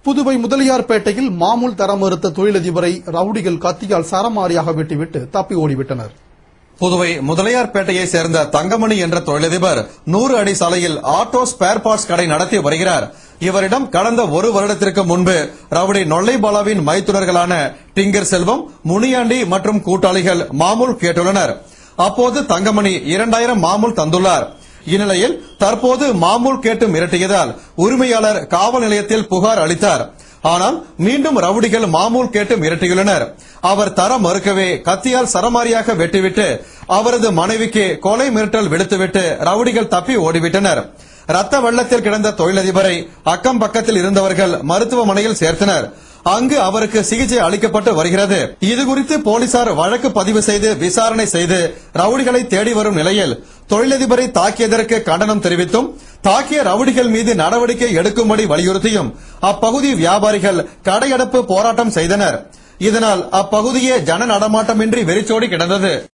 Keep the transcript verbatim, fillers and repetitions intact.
புதுவை முதலியார்பேட்டையில் மாமூல் தர மறுத்த தொழிலதிபரை ரவுடிகள் கத்தியால் சரமாரியாக வெட்டிவிட்டு தப்பி ஓடிவிட்டனர். புதுவை முதலியார்பேட்டையை சேர்ந்த தங்கமணி என்ற தொழிலதிபர் நூறு அடி சாலையில் ஆட்டோ ஸ்பேர் பார்ட்ஸ் கடை நடத்தி வருகிறார். இவரிடம் கடந்த ஒரு வருடத்திற்கு முன்பு ரவுடி நொல்லைபாலாவின் மைத்துனர்களான டிங்கர் செல்வம், முனியாண்டி மற்றும் கூட்டாளிகள் மாமூல் கேட்டுள்ளனர். அப்போது தங்கமணி இரண்டாயிரம் மாமூல் தந்துள்ளார். இந்நிலையில் தற்போது மாமூல் கேட்டு மிரட்டியதால் உரிமையாளர் காவல் நிலையத்தில் புகார் அளித்தார். ஆனால் மீண்டும் ரவுடிகள் மாமூல் கேட்டு மிரட்டியுள்ளனர். அவர் தர மறுக்கவே கத்தியால் சரமாரியாக வெட்டிவிட்டு அவரது மனைவிக்கு கொலை மிரட்டல் விடுத்துவிட்டு ரவுடிகள் தப்பி ஓடிவிட்டனர். ரத்த வெள்ளத்தில் கிடந்த தொழிலதிபரை அக்கம் பக்கத்தில் இருந்தவர்கள் மருத்துவமனையில் சேர்த்தனர். அங்கு அவருக்கு சிகிச்சை அளிக்கப்பட்டு வருகிறது. இதுகுறித்து போலீசார் வழக்கு பதிவு செய்து விசாரணை செய்து ரவுடிகளை தேடி வரும் நிலையில் தொழிலதிபரை தாக்கியதற்கு கண்டனம் தெரிவித்தும் தாக்கிய ரவுடிகள் மீது நடவடிக்கை எடுக்கும்படி வலியுறுத்தியும் அப்பகுதி வியாபாரிகள் கடையடைப்பு போராட்டம் செய்தனர். இதனால் அப்பகுதியே ஜன நடமாட்டமின்றி வெறிச்சோடி கிடந்தது.